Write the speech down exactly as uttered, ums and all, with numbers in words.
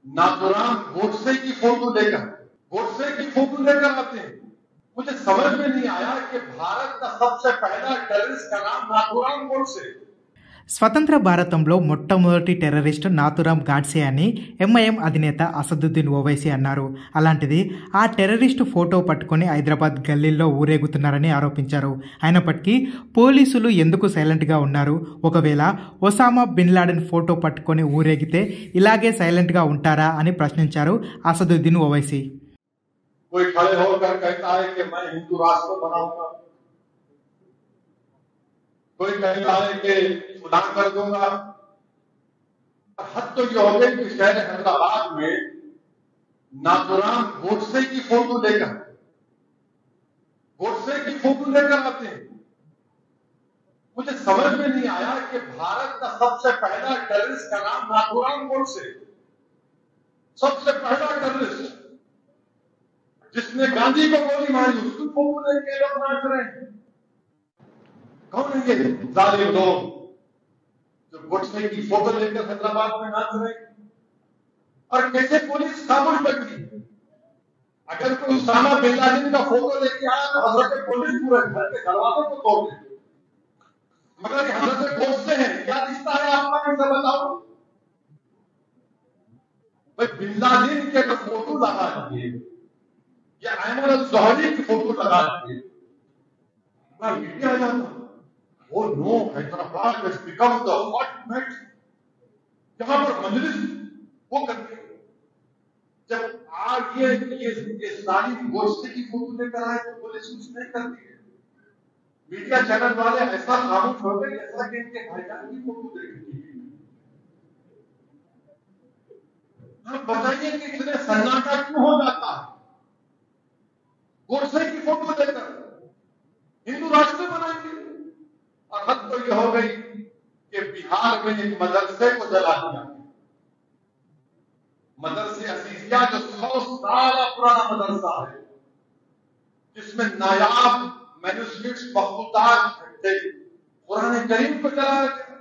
नाथुराम गोडसे की फोटो लेकर गोडसे की फोटो लेकर आते हैं। मुझे समझ में नहीं आया कि भारत का सबसे पहला टेररिस्ट का नाम नाथुराम गोडसे। స్వతంత్ర భారతంలో మొట్టమొదటి టెర్రరిస్టు నాథురాం గాడ్సే అని ఎంఐఎం అధినేత అసదుద్దీన్ ఓవైసీ అన్నారు. అలాంటిది ఆ టెర్రరిస్టు ఫోటో పట్టుకొని హైదరాబాద్ గల్లీల్లో ఊరేగుతున్నారని ఆరోపించారు. అయినప్పటికీ పోలీసులు ఎందుకు సైలెంట్గా ఉన్నారు? ఒకవేళ ఒసామా బిన్ లాడెన్ ఫోటో పట్టుకొని ఊరేగితే ఇలాగే సైలెంట్గా ఉంటారా అని ప్రశ్నించారు అసదుద్దీన్ ఓవైసీ. कोई खड़े होकर कहता है कि मैं हिंदू राष्ट्र बनाऊंगा, कोई कहता है कि सुधार कर दूंगा। हद तो ये हो गई कि शहर हैदराबाद में नाथुराम गोडसे की फोटो लेकर गोडसे की फोटो लेकर आते हैं। मुझे समझ में नहीं आया कि भारत का सबसे पहला टेररिस्ट का नाम नाथुराम गोडसे, सबसे पहला टेररिस्ट जिसने गांधी को गोली मारी, उसकी फोटो लेके लोग नाच रहे हैं। कौन है ये जालिम लोग जो गोडसे की फोटो लेकर हैदराबाद में नाच रहे हैं? और कैसे पुलिस खामोश बैठी? अगर कोई उसामा बिन लादेन का फोटो लेके आया तो हजरत पुलिस पूरे घर के दरवाजे को तोड़ देती, मगर हजरत गोडसे हैं, क्या रिश्ता है आपका? इनसे बताओ भाई। बिन लादेन के तो फोटो लगा दिए या अहमद अल-ज़ोहरी की फोटो लगा दिए, मीडिया जाता वो no Hyderabad has become the hot mat, जहां पर मजलिस वो करते। जब आज ये ये, ये सारी गोडसे की फोटो लेकर आए तो पुलिस कुछ नहीं करती है। मीडिया चैनल वाले ऐसा खामोश हो गए जैसा कि इनके भाईजान की फोटो देखी। आप बताइए कि इतने सन्नाटा क्यों हो जाता है? गोडसे की फोटो लेकर हिंदू राष्ट्र बनाएंगे। और हद तो यह हो गई कि बिहार में एक मदरसे को जला दिया। मदरसे असीसिया जो सौ साल पुराना मदरसा है, जिसमें नायाब मैन्युस्क्रिप्ट्स मखतूतात थे, कुरान करीम को जलाया गया।